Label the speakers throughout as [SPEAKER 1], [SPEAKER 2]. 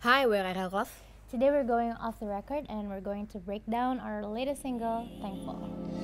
[SPEAKER 1] Hi, we're at Health.
[SPEAKER 2] Today we're going off the record and we're going to break down our latest single, Thankful.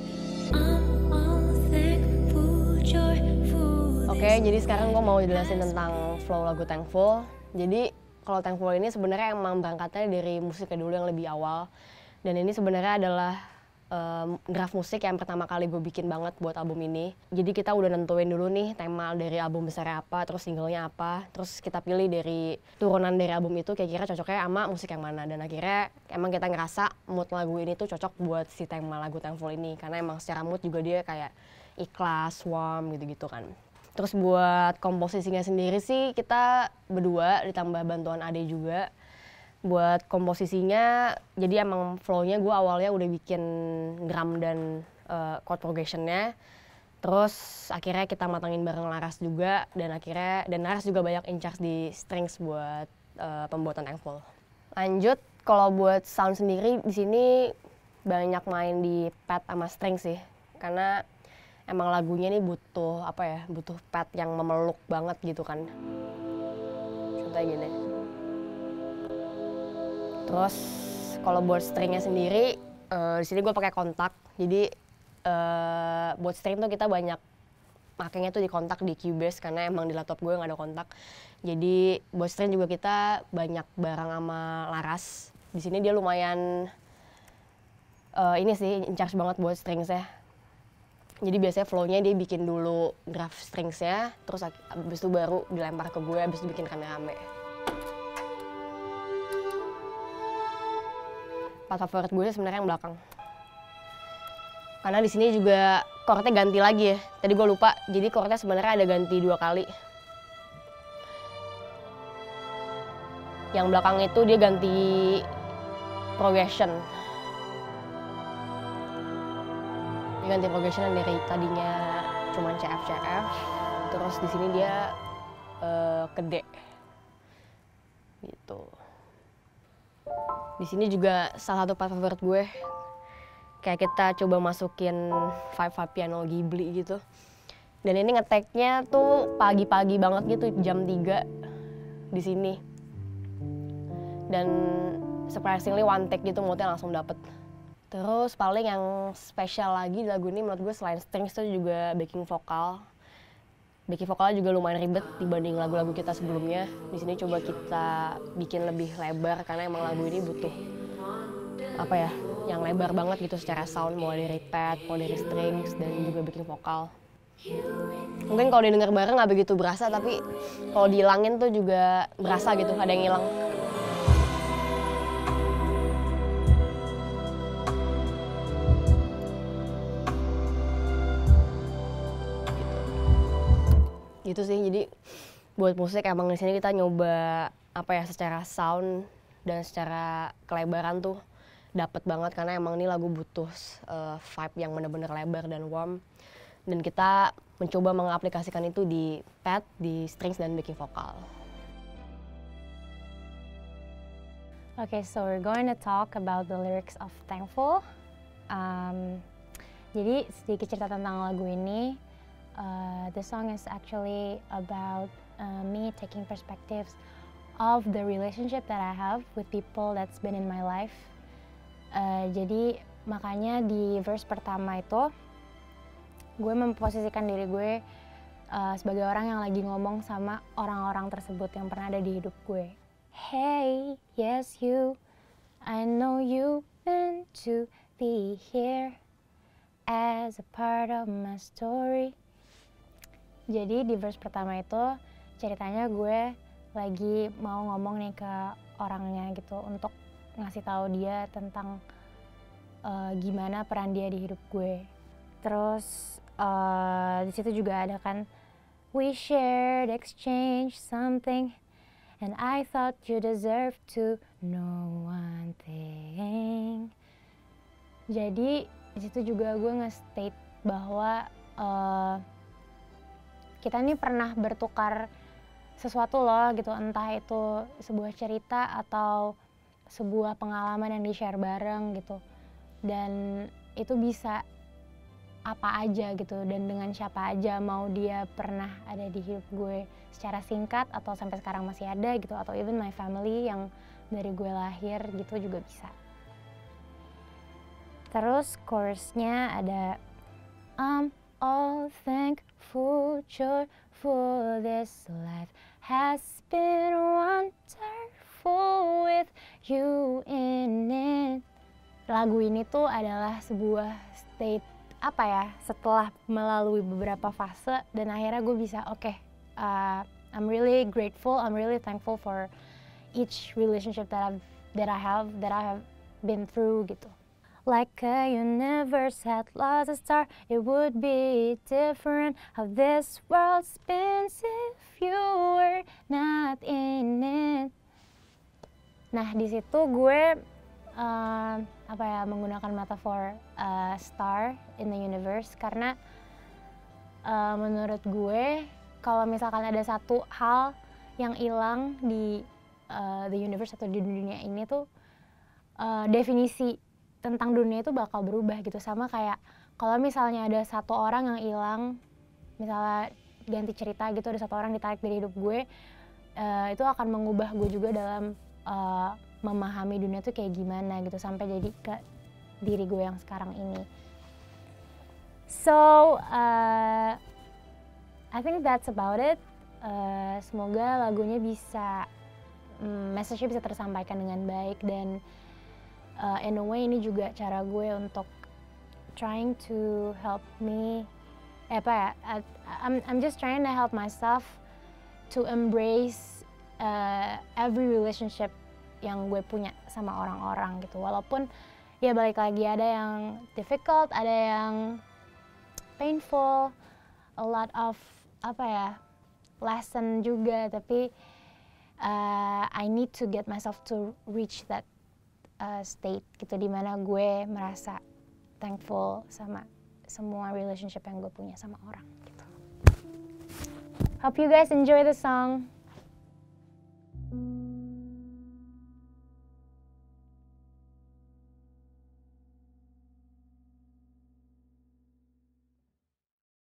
[SPEAKER 1] Oke, jadi sekarang gue mau jelasin tentang flow lagu Thankful. Jadi kalau Thankful ini sebenarnya emang berangkatnya dari musiknya dulu yang lebih awal. Dan ini sebenarnya adalah draft musik yang pertama kali gue bikin banget buat album ini. Jadi kita udah nentuin dulu nih tema dari album besarnya apa, terus singlenya apa. Terus kita pilih dari turunan dari album itu kira-kira cocoknya sama musik yang mana. Dan akhirnya emang kita ngerasa mood lagu ini tuh cocok buat si tema lagu Thankful ini. Karena emang secara mood juga dia kayak ikhlas, warm gitu-gitu kan. Terus buat komposisinya sendiri sih kita berdua ditambah bantuan Ade juga. Buat komposisinya, jadi emang flow-nya gue awalnya udah bikin drum dan chord progression-nya. Terus akhirnya kita matangin bareng Laras juga, dan Laras juga banyak in charge di strings buat pembuatan Thankful. Lanjut, kalau buat sound sendiri di sini banyak main di pad sama string sih. Karena emang lagunya nih butuh pad yang memeluk banget gitu kan. Contohnya gini. Terus kalau buat stringnya sendiri di sini gue pakai kontak. Jadi buat string tuh kita banyak makanya tuh di kontak di Cubase karena emang di laptop gue nggak ada kontak. Jadi buat string juga kita banyak barang sama Laras. Di sini dia lumayan ini sih in charge banget buat stringsnya. Jadi biasanya flow-nya dia bikin dulu draft stringsnya, terus abis itu baru dilempar ke gue, abis itu bikin rame-rame. Part favorit gue sebenarnya yang belakang. Karena di sini juga chordnya ganti lagi ya. Tadi gue lupa, jadi chordnya sebenarnya ada ganti 2 kali. Yang belakang itu dia ganti progression. Dia ganti progression dari tadinya cuma CF, terus di sini dia ke D. Gitu. Di sini juga salah satu part favorit gue, kayak kita coba masukin vibe piano Ghibli gitu. Dan ini ngeteknya tuh pagi-pagi banget gitu, jam 3 di sini. Dan surprisingly one take gitu, moodnya langsung dapet. Terus paling yang spesial lagi di lagu ini menurut gue selain strings tuh juga backing vokal. Backing vokalnya juga lumayan ribet dibanding lagu-lagu kita sebelumnya. Di sini coba kita bikin lebih lebar karena emang lagu ini butuh yang lebar banget gitu secara sound, mulai dari pad, mulai dari strings dan juga backing vokal. Mungkin kalau didengar bareng nggak begitu berasa, tapi kalau dihilangin tuh juga berasa gitu, ada yang hilang. Gitu sih, jadi buat musik emang di sini kita nyoba secara sound dan secara kelebaran tuh dapet banget karena emang ini lagu butuh vibe yang bener-bener lebar dan warm, dan kita mencoba mengaplikasikan itu di pad, di strings dan backing vokal.
[SPEAKER 2] Okay, so we're going to talk about the lyrics of Thankful. Jadi sedikit cerita tentang lagu ini. The song is actually about me taking perspectives of the relationship that I have with people that's been in my life. Jadi makanya di verse pertama itu gue memposisikan diri gue sebagai orang yang lagi ngomong sama orang-orang tersebut yang pernah ada di hidup gue. Hey, yes you, I know you meant to be here as a part of my story. Jadi di verse pertama itu ceritanya gue lagi mau ngomong nih ke orangnya gitu untuk ngasih tahu dia tentang gimana peran dia di hidup gue. Terus di situ juga ada kan, we shared, exchange something, and I thought you deserve to know one thing. Jadi di situ juga gue nge-state bahwa kita nih pernah bertukar sesuatu loh gitu, entah itu sebuah cerita atau sebuah pengalaman yang di-share bareng gitu. Dan itu bisa apa aja gitu, dan dengan siapa aja, mau dia pernah ada di hidup gue secara singkat atau sampai sekarang masih ada gitu, atau even my family yang dari gue lahir gitu juga bisa. Terus chorusnya ada I'm all thankful, joyful, this life has been wonderful with you in it. Lagu ini tuh adalah sebuah state apa ya, setelah melalui beberapa fase dan akhirnya gue bisa I'm really grateful, I'm really thankful for each relationship that I have been through gitu. Like a universe had lost a star, it would be different how this world spins if you were not in it. Nah di situ gue menggunakan metafor star in the universe karena menurut gue kalau misalkan ada satu hal yang hilang di the universe atau di dunia ini tuh definisi tentang dunia itu bakal berubah gitu. Sama kayak kalau misalnya ada satu orang yang hilang, misalnya ganti cerita gitu, ada satu orang ditarik dari hidup gue, itu akan mengubah gue juga dalam memahami dunia tuh kayak gimana gitu sampai jadi ke diri gue yang sekarang ini. So I think that's about it. Semoga lagunya bisa message-nya bisa tersampaikan dengan baik dan in a way ini juga cara gue untuk trying to help me I'm just trying to help myself to embrace every relationship yang gue punya sama orang-orang gitu. Walaupun ya balik lagi ada yang difficult, ada yang painful, a lot of lesson juga, tapi I need to get myself to reach that state gitu dimana gue merasa thankful sama semua relationship yang gue punya sama orang gitu. Hope you guys enjoy the song.